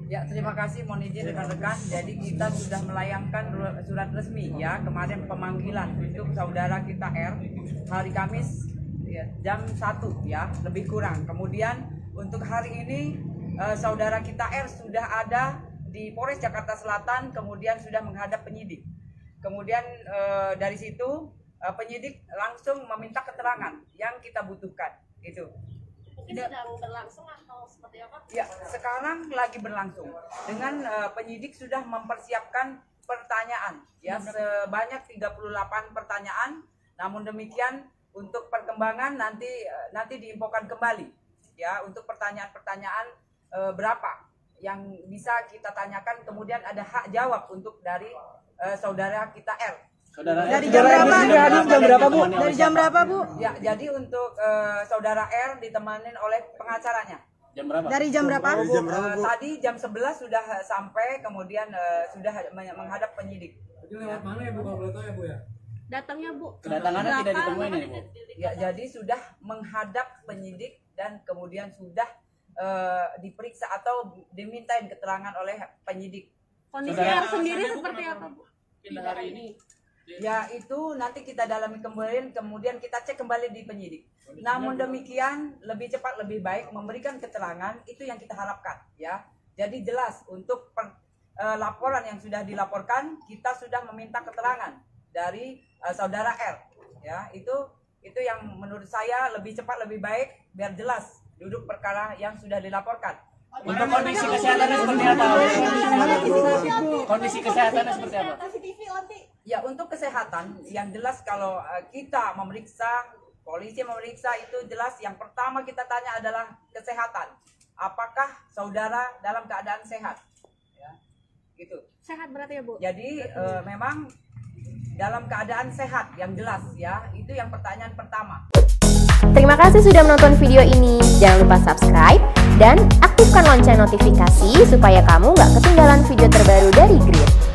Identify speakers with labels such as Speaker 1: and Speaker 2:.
Speaker 1: Ya, terima kasih, mohon izin rekan-rekan. Jadi kita sudah melayangkan surat resmi ya kemarin pemanggilan untuk saudara kita R hari Kamis ya, jam 1 ya lebih kurang. Kemudian untuk hari ini saudara kita R sudah ada di Polres Jakarta Selatan, kemudian sudah menghadap penyidik. Kemudian dari situ penyidik langsung meminta keterangan yang kita butuhkan. Itu.
Speaker 2: Mungkin sedang berlangsung atau seperti apa?
Speaker 1: Ya, sekarang lagi berlangsung. Dengan penyidik sudah mempersiapkan pertanyaan ya sebanyak 38 pertanyaan. Namun demikian untuk perkembangan nanti diinfokan kembali ya untuk pertanyaan-pertanyaan berapa yang bisa kita tanyakan, kemudian ada hak jawab untuk dari saudara kita R.
Speaker 3: Dari jam berapa Bu? Dari jam berapa Bu?
Speaker 1: Ya, jadi untuk saudara R ditemanin oleh pengacaranya.
Speaker 3: Jam berapa? Dari jam berapa?
Speaker 1: Tadi jam 11 sudah sampai, kemudian sudah menghadap penyidik.
Speaker 4: Jadi lewat mana ya Bu, kalau boleh tahu ya Bu ya?
Speaker 2: Datangnya Bu.
Speaker 3: Kedatangannya tidak ditemuin ini Bu.
Speaker 1: Ya, jadi sudah menghadap penyidik dan kemudian sudah diperiksa atau dimintain keterangan oleh penyidik.
Speaker 2: Kondisi R sendiri seperti apa Bu?
Speaker 3: Hari ini
Speaker 1: Ya, itu nanti kita dalami kembali, kemudian kita cek kembali di penyidik. Namun demikian lebih cepat lebih baik memberikan keterangan, itu yang kita harapkan ya. Jadi jelas untuk laporan yang sudah dilaporkan, kita sudah meminta keterangan dari saudara R ya. Itu yang menurut saya lebih cepat lebih baik biar jelas duduk perkara yang sudah dilaporkan.
Speaker 3: untuk kondisi kesehatannya seperti apa? Kondisi kesehatannya seperti apa?
Speaker 1: Ya, untuk kesehatan yang jelas kalau kita memeriksa, polisi memeriksa itu jelas yang pertama kita tanya adalah kesehatan. Apakah saudara dalam keadaan sehat? Ya, gitu.
Speaker 2: Sehat berarti ya Bu?
Speaker 1: Jadi memang dalam keadaan sehat yang jelas ya, itu yang pertanyaan pertama.
Speaker 5: Terima kasih sudah menonton video ini. Jangan lupa subscribe dan aktifkan lonceng notifikasi supaya kamu nggak ketinggalan video terbaru dari Grid.